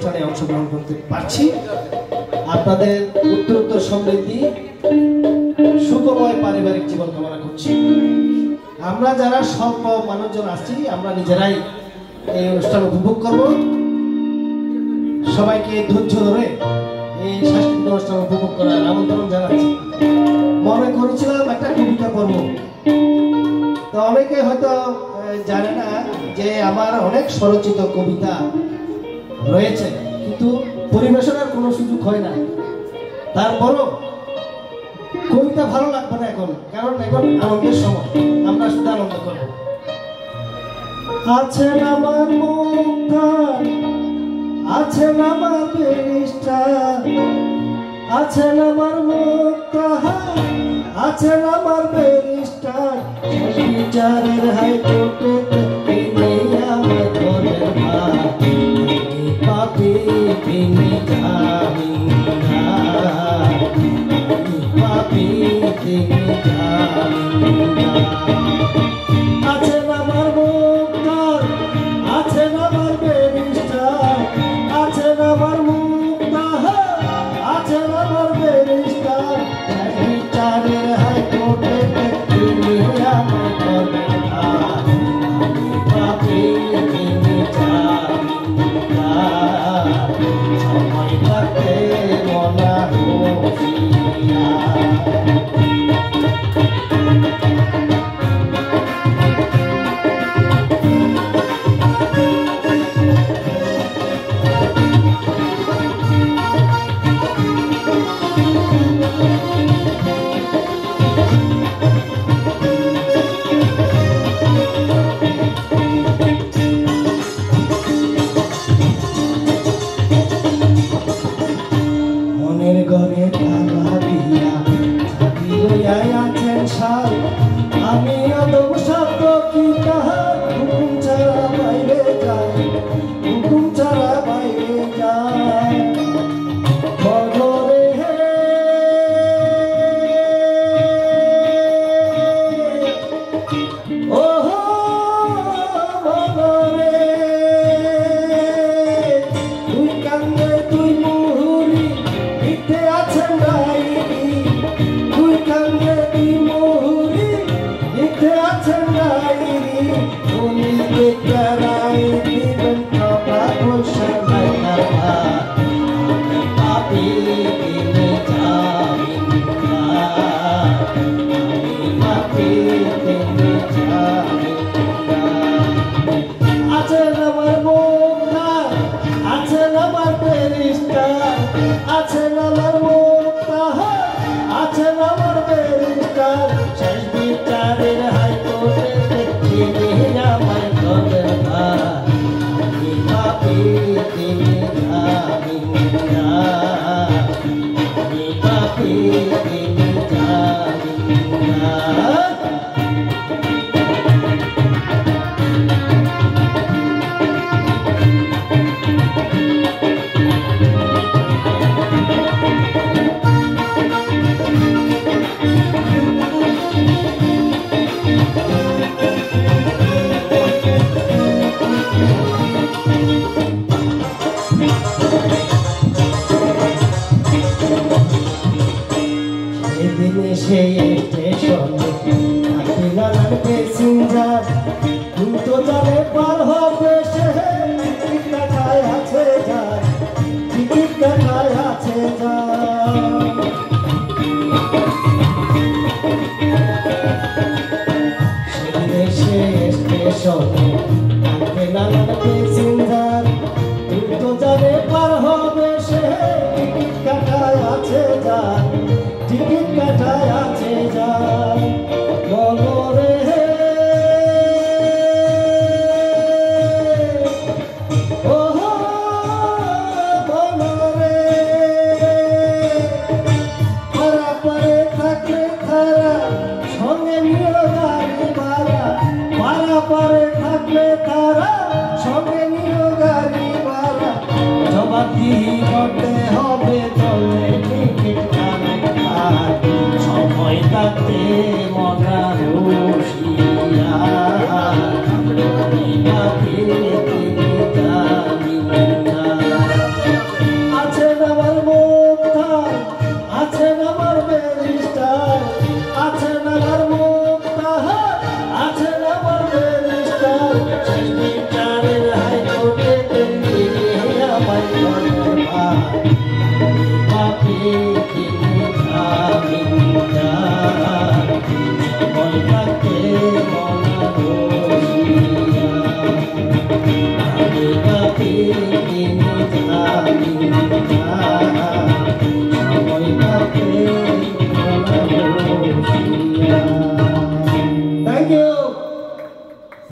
অনুষ্ঠানে অংশগ্রহণ করতে পারছি। আপনাদের উত্তরোত্তর সমৃদ্ধি, সুখময় পারিবারিক জীবন কামনা করছি। আমরা যারা স্বল্প মানুষজন আছি, আমরা নিজেরাই এই অনুষ্ঠান উপভোগ করব। সবাইকে ধৈর্য ধরে এই সাংস্কৃতিক অনুষ্ঠান উপভোগ করার আমন্ত্রণ জানাচ্ছি। মনে করেছিলাম একটা কবিতা পড়ব, তো অনেকে হয়তো জানে না যে আমার অনেক স্বরচিত কবিতা রয়েছে, কিন্তু পরিবেশনার কোনো সুযোগ হয় না। তারপরও কবিতা ভালো লাগবে না এখন, কারণ এখন আনন্দের সময়, আমরা শুধু আনন্দ করব। আছেন আমার মুক্তা, আছেন আমার বেরিস্টা, আছেন আমার মুক্তা, আছেন আমার বেরিস্টা, বিচারের হাইকোর্টে আমার ঘরের পাপি তিনি জামিনা, পাপি তিনি জামিনা। আছেন আমার মুক্তা, আছেন আমার বেরিস্টা, আছেন আমার মুক্তা, আছেন আমার বেরিস্টা, বিচারের হাইকোর্টে তিনি আমার ঘরের পাপি তিনি জামিনা, সময় থাকতে মনা হোসিয়া। মনের ঘরে তালা দিয়া ছাতি লইয়া আছেন সাল, আমি অদম শব্দ কি কাহার হুকুম ছাড়া বাইরে যাই, হুকুম ছাড়া বাইরে যাই। বদরে ও বদরে তুই কান্দে তুই মুহুরি, মিথ্যে আছেন ডাইনি, তুই কান্দে তুই মুহুরি, মিথ্যে আছেন ডাইনি, উনি বেকারাই দিবেন কবা পয়সা নাই কারবা, আমি পাপি তিনি জামিনা, আমি পাপি তিনি জামিনা। আছেন আমার মুক্তা, আছেন আমার বেরিস্টা, আছেন আমার মুক্তা, আছেন আমার বেরিস্টা, শেষ বিচারের হাইকোর্টে তিনি আমার ঘরের আমি পাপি তিনি জামিনা, আমি পাপি তিনি জামিনা। সেদিনে সেই স্টেশনে থাকতে নানান প্যাসেঞ্জার, দুটো জানে পার হবে সে, টিকিট কাটায় আছে যার, টিকিট কাটায় আছে যার। সেদিনে সেই স্টেশনে থাকতে নানান প্যাসেঞ্জার, দুটো জানে পার হবে সে, টিকিট কাটায় আছে যার, টিকিট কাটায় আছে যার। বলরে ও বলরে পারা পারে থাকলে তারা সঙ্গে নিয়ে গাড়ি ভাড়া, পারা পারে থাকলে তারা সঙ্গে নিয়ে গাড়ি ভাড়া, জবাবদিহি করতে হবে চলে টিকিট সময় থাকতে মনা